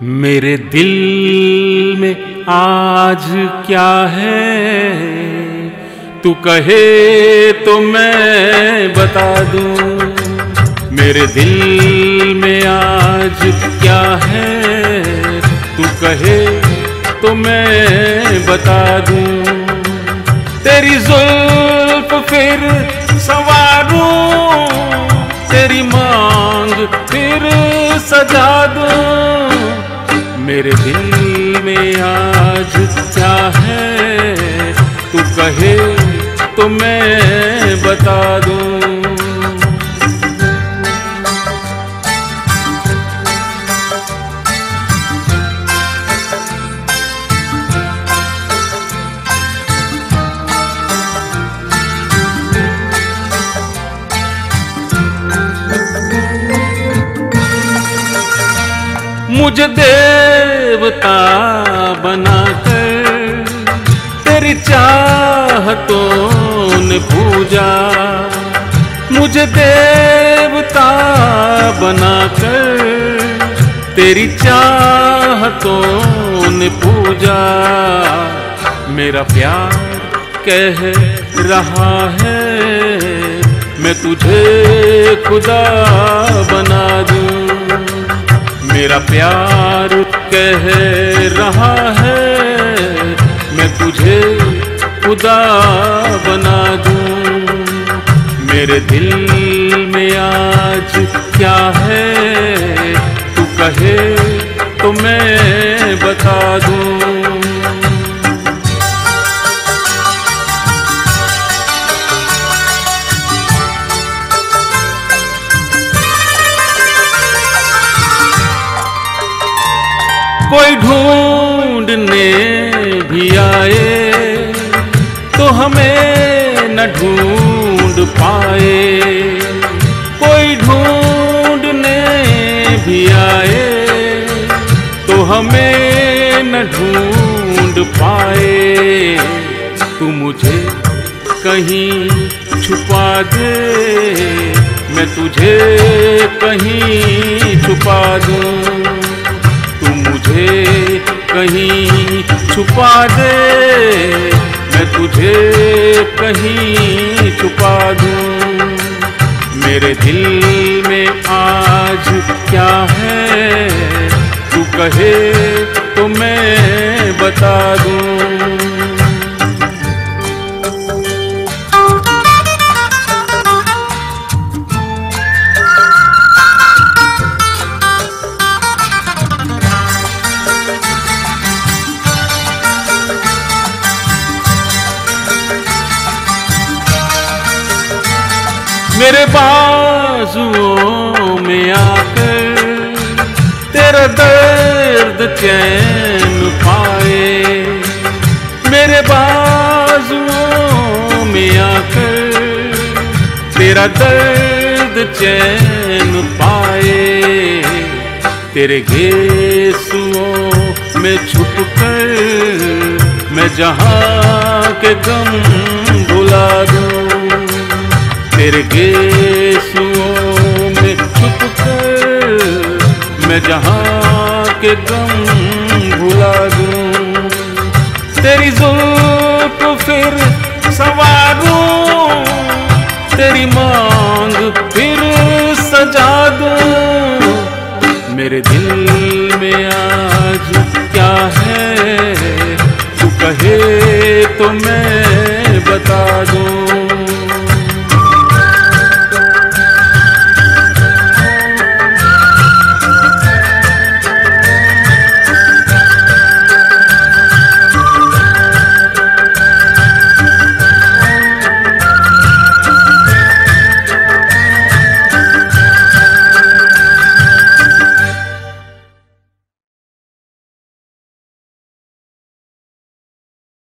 मेरे दिल में आज क्या है, तू कहे तो मैं बता दूं। मेरे दिल में आज क्या है, तू कहे तो मैं बता दूं। तेरी जुल्फ फिर संवारूं, तेरी मांग फिर सजा दूं। मेरे दिल में आज क्या है, तू कहे तो मैं बता दूं। मुझे देवता बनाकर तेरी चाहतों ने पूजा। मुझे देवता बनाकर तेरी चाहतों ने पूजा। मेरा प्यार कह रहा है मैं तुझे खुदा बना दूं। मेरा प्यार कह रहा है मैं तुझे खुदा बना दूं। मेरे दिल में आज क्या है, तू कहे तो मैं बता दूं। कोई ढूंढने भी आए तो हमें न ढूंढ पाए। कोई ढूंढने भी आए तो हमें न ढूंढ पाए। तू मुझे कहीं छुपा दे, मैं तुझे कहीं छुपा दूं। मुझे कहीं छुपा दे, मैं तुझे कहीं छुपा दूं। मेरे दिल में आज क्या है, तू कहे तो मैं बता दूं। मेरे बाजुओं में आकर तेरा दर्द चैन पाए। मेरे बाजुओं में आकर तेरा दर्द चैन पाए। तेरे गेसुओं में छुपकर मैं जहां के गम भुला दूं। तेरे गेसुओं में छुपकर मैं जहां के गम भुला दूं। तेरी जुल्फ फिर संवारूं, तेरी मांग फिर सजा दूं। मेरे दिल में आज क्या है, तू कहे तो मैं